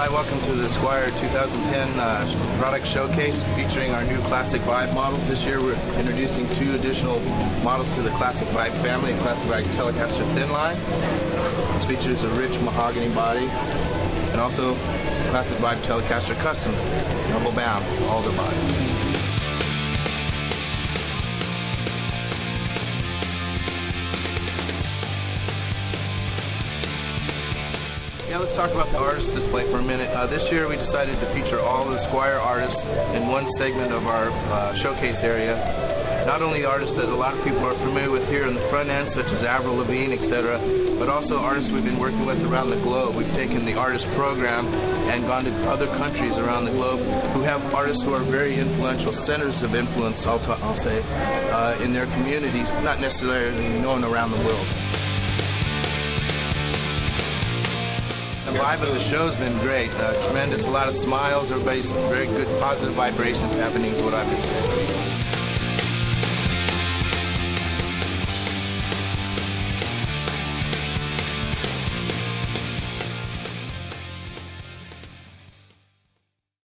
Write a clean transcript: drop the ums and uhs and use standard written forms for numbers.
Hi, welcome to the Squire 2010 product showcase featuring our new Classic Vibe models. This year we're introducing 2 additional models to the Classic Vibe family, Classic Vibe Telecaster Thin Line. This features a rich mahogany body, and also Classic Vibe Telecaster Custom, double bound, alder body. Yeah, let's talk about the artist display for a minute. This year we decided to feature all the Squire artists in one segment of our showcase area. Not only artists that a lot of people are familiar with here in the front end, such as Avril Lavigne, etc., but also artists we've been working with around the globe. We've taken the artist program and gone to other countries around the globe who have artists who are very influential, centers of influence, I'll say, in their communities, not necessarily known around the world. The vibe of the show has been great, tremendous, a lot of smiles, everybody's very good positive vibrations happening is what I've been saying.